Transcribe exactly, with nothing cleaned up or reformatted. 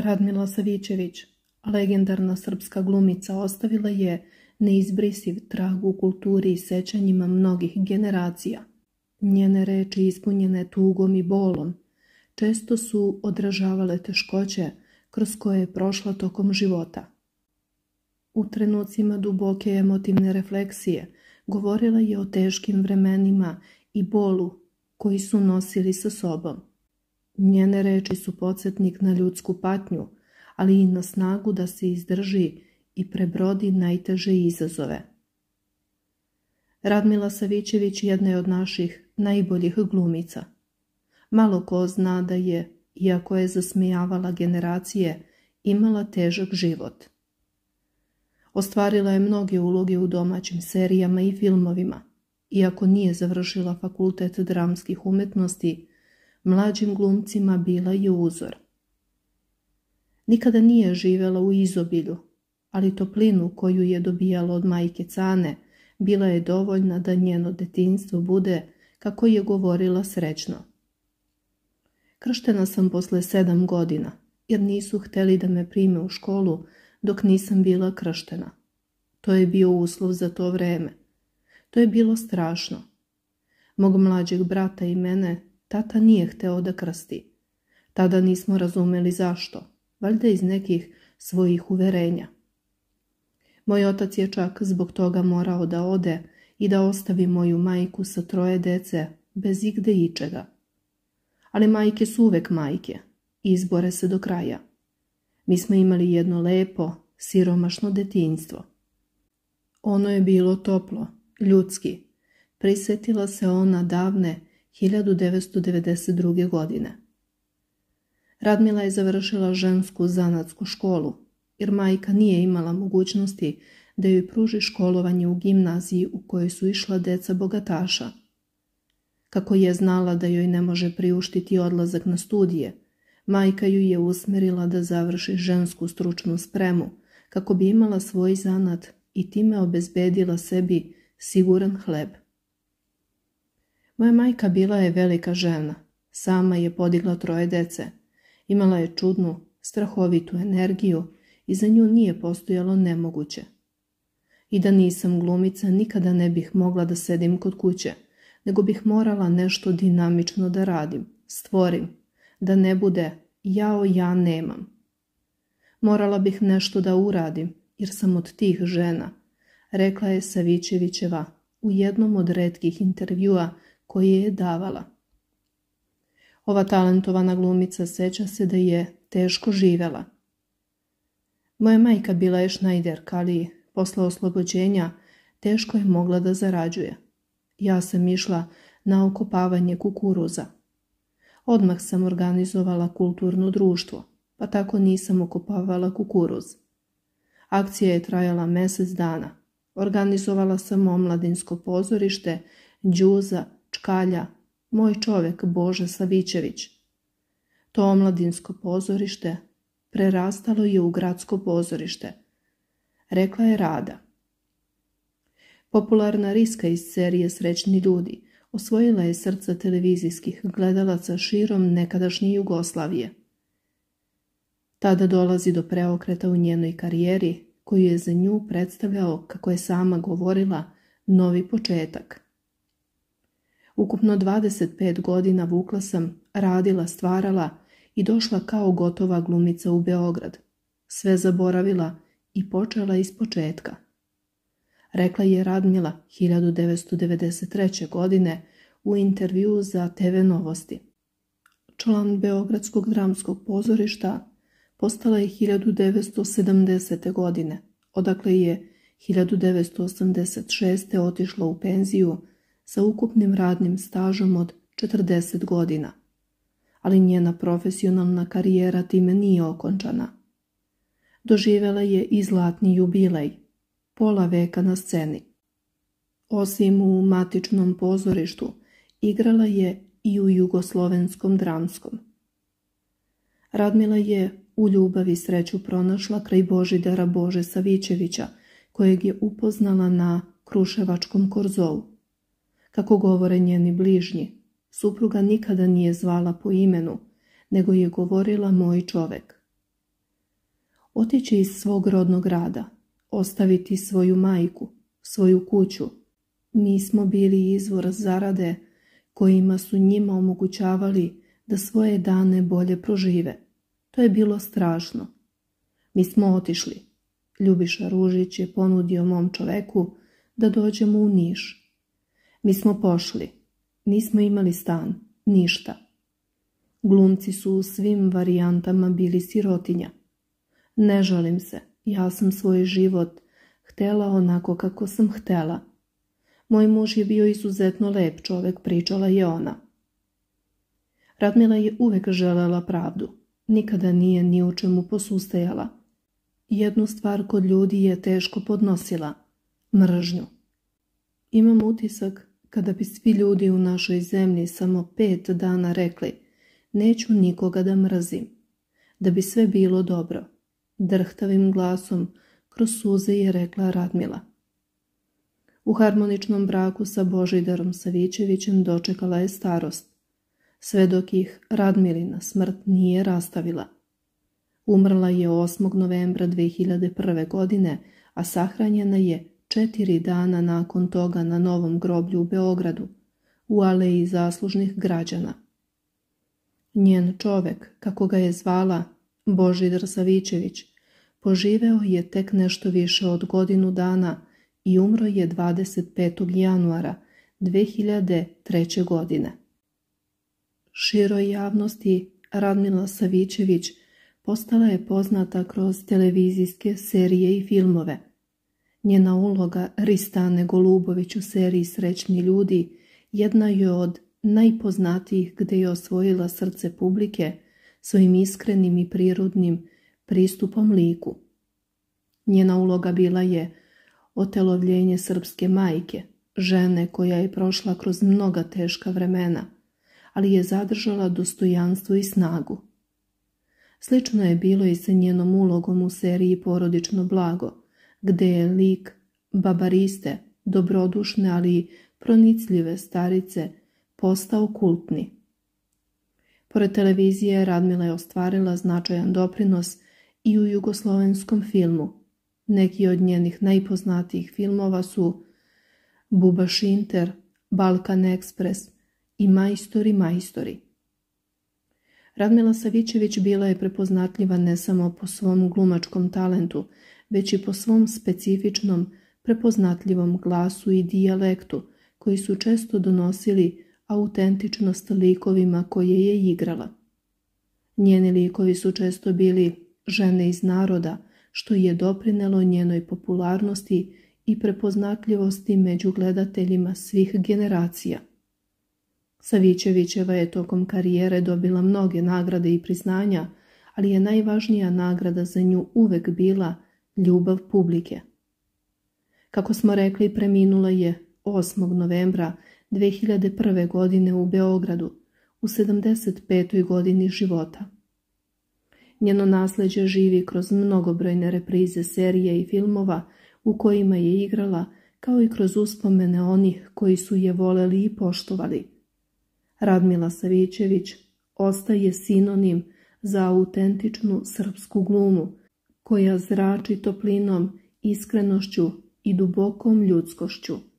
Radmila Savićević, legendarna srpska glumica, ostavila je neizbrisiv trag u kulturi i sećanjima mnogih generacija. Njene reči, ispunjene tugom i bolom, često su odražavale teškoće kroz koje je prošla tokom života. U trenucima duboke emotivne refleksije govorila je o teškim vremenima i bolu koji su nosili sa sobom. Njene reči su podsjetnik na ljudsku patnju, ali i na snagu da se izdrži i prebrodi najteže izazove. Radmila Savićević jedna je od naših najboljih glumica. Malo ko zna da je, iako je zasmejavala generacije, imala težak život. Ostvarila je mnoge uloge u domaćim serijama i filmovima. Iako nije završila fakultet dramskih umetnosti, mlađim glumcima bila je uzor. Nikada nije živjela u izobilju, ali toplinu koju je dobijala od majke Cane bila je dovoljna da njeno detinjstvo bude, kako je govorila, srećno. Krštena sam posle sedam godina, jer nisu hteli da me prime u školu dok nisam bila krštena. To je bio uslov za to vreme. To je bilo strašno. Mog mlađeg brata i mene tata nije hteo da krsti. Tada nismo razumeli zašto, valjda iz nekih svojih uverenja. Moj otac je čak zbog toga morao da ode i da ostavi moju majku sa troje dece bez igde ičega. Ali majke su uvek majke i izbore se do kraja. Mi smo imali jedno lepo, siromašno detinjstvo. Ono je bilo toplo, ljudski. Prisetila se ona davne hiljadu devetsto devedeset druge. godine. Radmila je završila žensku zanatsku školu, jer majka nije imala mogućnosti da joj pruži školovanje u gimnaziji u kojoj su išla deca bogataša. Kako je znala da joj ne može priuštiti odlazak na studije, majka ju je usmerila da završi žensku stručnu spremu, kako bi imala svoj zanat i time obezbedila sebi siguran hleb. Moja majka bila je velika žena, sama je podigla troje dece, imala je čudnu, strahovitu energiju i za nju nije postojalo nemoguće. I da nisam glumica, nikada ne bih mogla da sedim kod kuće, nego bih morala nešto dinamično da radim, stvorim, da ne bude jao ja nemam. Morala bih nešto da uradim, jer sam od tih žena, rekla je Savićevićeva u jednom od retkih intervjua koje je davala. Ova talentovana glumica seća se da je teško živela. Moja majka bila je šnajderka, ali posle oslobođenja teško je mogla da zarađuje. Ja sam išla na okopavanje kukuruza. Odmah sam organizovala kulturno društvo, pa tako nisam okopavala kukuruz. Akcija je trajala mesec dana. Organizovala sam omladinsko pozorište, Đuza, Čkalja, moj čovek Bože Savićević. To omladinsko pozorište prerastalo je u gradsko pozorište, rekla je Rada. Popularna Riska iz serije Srećni ljudi osvojila je srca televizijskih gledalaca širom nekadašnje Jugoslavije. Tada dolazi do preokreta u njenoj karijeri, koju je za nju predstavljao, kako je sama govorila, novi početak. Ukupno dvadeset pet godina vukla sam, radila, stvarala i došla kao gotova glumica u Beograd. Sve zaboravila i počela iz početka. Rekla je Radmila hiljadu devetsto devedeset treće. godine u intervjuu za te ve Novosti. Član Beogradskog dramskog pozorišta postala je hiljadu devetsto sedamdesete. godine, odakle je hiljadu devetsto osamdeset šeste. otišla u penziju sa ukupnim radnim stažom od četrdeset godina, ali njena profesionalna karijera time nije okončana. Doživjela je i zlatni jubilej, pola veka na sceni. Osim u matičnom pozorištu, igrala je i u jugoslovenskom dramskom. Radmila je u ljubavi sreću pronašla kraj Božidara Bože Savićevića, kojeg je upoznala na Kruševačkom korzovu. Kako govore njeni bližnji, supruga nikada nije zvala po imenu, nego je govorila moj čovek. Otići iz svog rodnog grada, ostaviti svoju majku, svoju kuću. Mi smo bili izvor zarade kojima su njima omogućavali da svoje dane bolje prožive. To je bilo strašno. Mi smo otišli. Ljubiša Ružić je ponudio mom čoveku da dođemo u Niš. Mi smo pošli. Nismo imali stan, ništa. Glumci su u svim varijantama bili sirotinja. Ne žalim se, ja sam svoj život htela onako kako sam htela. Moj muž je bio izuzetno lep čovek, pričala je ona. Radmila je uvek želela pravdu. Nikada nije ni u čemu posustajala. Jednu stvar kod ljudi je teško podnosila. Mržnju. Imam utisak kada bi svi ljudi u našoj zemlji samo pet dana rekli neću nikoga da mrzim, da bi sve bilo dobro. Drhtavim glasom kroz suze je rekla Radmila. U harmoničnom braku sa Božidarom Savićevićem dočekala je starost, sve dok ih Radmilina smrt nije rastavila. Umrla je osmog novembra dve hiljade prve. godine, a sahranjena je četiri dana nakon toga na novom groblju u Beogradu, u aleji zaslužnih građana. Njen čovek, kako ga je zvala, Božidar Savićević, poživeo je tek nešto više od godinu dana i umro je dvadeset petog januara dve hiljade treće. godine. Široj javnosti Radmila Savićević postala je poznata kroz televizijske serije i filmove. Njena uloga Ristane Golubović u seriji Srećni ljudi jedna je od najpoznatijih gde je osvojila srce publike svojim iskrenim i prirodnim pristupom liku. Njena uloga bila je otelovljenje srpske majke, žene koja je prošla kroz mnoga teška vremena, ali je zadržala dostojanstvo i snagu. Slično je bilo i sa njenom ulogom u seriji Porodično blago, gde je lik babariste, dobrodušne ali pronicljive starice, postao kultni. Pored televizije, Radmila je ostvarila značajan doprinos i u jugoslovenskom filmu. Neki od njenih najpoznatijih filmova su Buba Šinter, Balkan Ekspres i Majstori, majstori. Radmila Savićević bila je prepoznatljiva ne samo po svom glumačkom talentu, već i po svom specifičnom, prepoznatljivom glasu i dijalektu, koji su često donosili autentičnost likovima koje je igrala. Njeni likovi su često bili žene iz naroda, što je doprinelo njenoj popularnosti i prepoznatljivosti među gledateljima svih generacija. Savićevićeva je tokom karijere dobila mnoge nagrade i priznanja, ali je najvažnija nagrada za nju uvek bila ljubav publike. Kako smo rekli, preminula je osmog novembra dve hiljade prve. godine u Beogradu, u sedamdeset petoj. godini života. Njeno nasleđe živi kroz mnogobrojne reprize serija i filmova u kojima je igrala, kao i kroz uspomene onih koji su je voleli i poštovali. Radmila Savićević ostaje sinonim za autentičnu srpsku glumu, koja zrači toplinom, iskrenošću i dubokom ljudskošću.